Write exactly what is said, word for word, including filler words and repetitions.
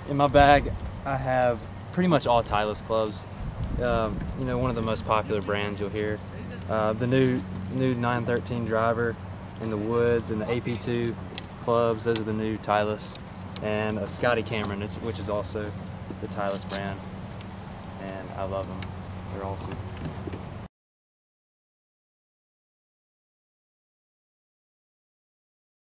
in my bag, I have pretty much all Titleist clubs. Um, you know, one of the most popular brands you'll hear. Uh, the new new nine thirteen driver in the woods and the A P two clubs, those are the new Titleist. And a Scotty Cameron, it's, which is also the Titleist brand. And I love them. They're awesome.